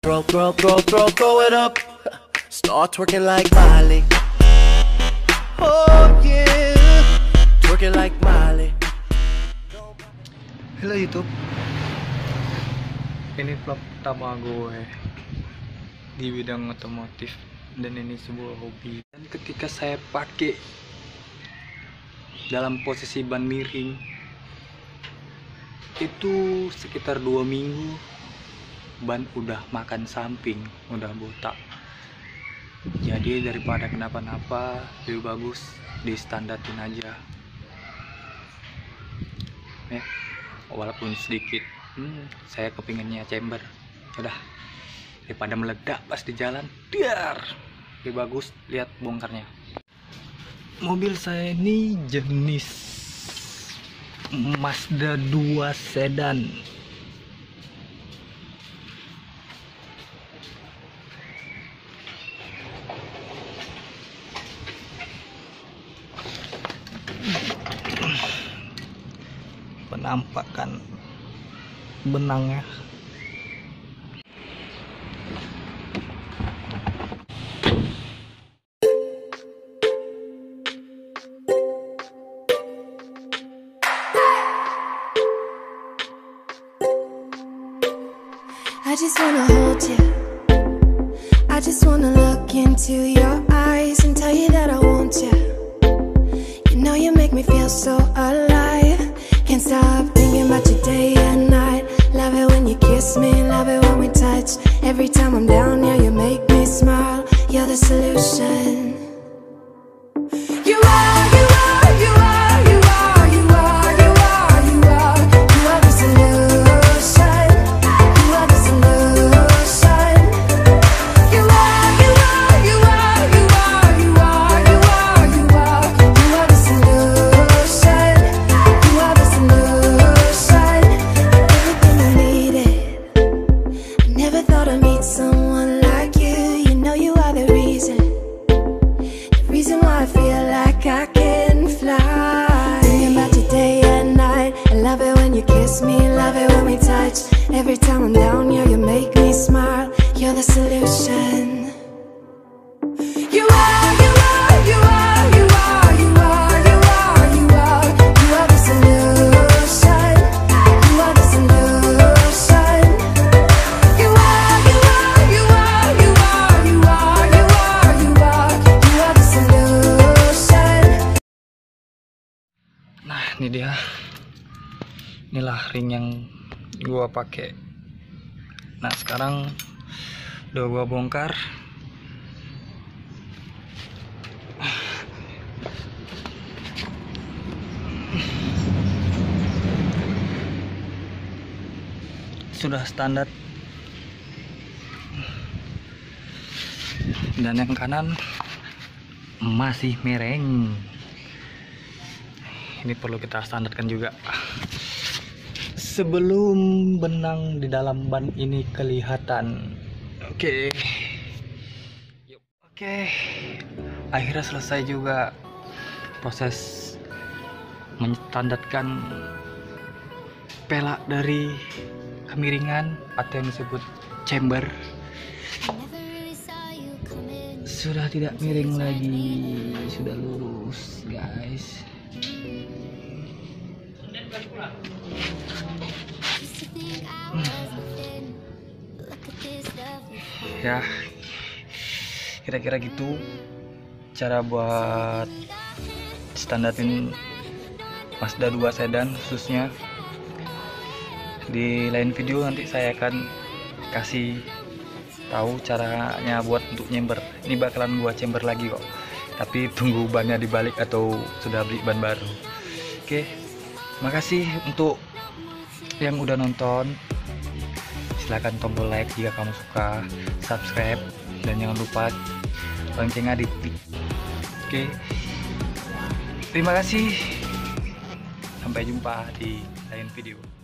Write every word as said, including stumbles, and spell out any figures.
Throw, throw, throw, throw, throw it up. Start twerking like Miley. Oh yeah, twerking like Miley. Halo YouTube, ini vlog pertama gue di bidang otomotif dan ini sebuah hobi. Dan ketika saya pakai dalam posisi ban miring itu sekitar dua minggu, ban udah makan samping, udah botak. Jadi daripada kenapa-napa lebih bagus di standarin aja ya, walaupun sedikit. hmm, saya kepinginnya chamber, udah daripada meledak pas di jalan, biar lebih bagus. Lihat bongkarnya. Mobil saya ini jenis Mazda dua sedan. Penampakan benangnya. I just wanna hold you. I just wanna look into your eyes and tell you that I want you. You know you make me feel so alive. Can't stop thinking about you day and night. Love it when you kiss me, love it when we touch. Every time I'm down, yeah, you make me smile. You're the solution. You are, you are, you are, you are, you are, you are, you are. You are the solution. You are the solution. You are, you are, you are, you are, you are, you are, you are. You are the solution. You are the solution. Everything I needed. I never thought I'd meet someone like you. You know you are the reason. The reason why I feel like I can fly. Thinking about you day and night. I love it when you kiss me, love it when we touch. Every time I'm down, yeah, you make me smile. You're the solution. You are, you are, you are, you are, you are, you are, you are. You are the solution. You are the solution. You are, you are, you are, you are, you are, you are, you are. You are the solution. Nah, ini dia. Inilah ring yang gua pakai. Nah, sekarang udah gua bongkar. Sudah standar. Dan yang kanan masih mereng. Ini perlu kita standarkan juga sebelum benang di dalam ban ini kelihatan. Oke, Yuk. Oke, akhirnya selesai juga proses menstandarkan pelak dari kemiringan atau yang disebut chamber. Sudah tidak miring lagi, sudah lurus guys. Ya, kira-kira gitu cara buat standarin Mazda dua sedan khususnya. Di lain video nanti saya akan kasih tahu caranya buat untuk chamber. Ini bakalan gua chamber lagi kok, tapi tunggu bannya dibalik atau sudah beli ban baru. Oke, makasih untuk yang udah nonton. Silahkan tombol like jika kamu suka, subscribe, dan jangan lupa loncengnya diklik. Oke, terima kasih. Sampai jumpa di lain video.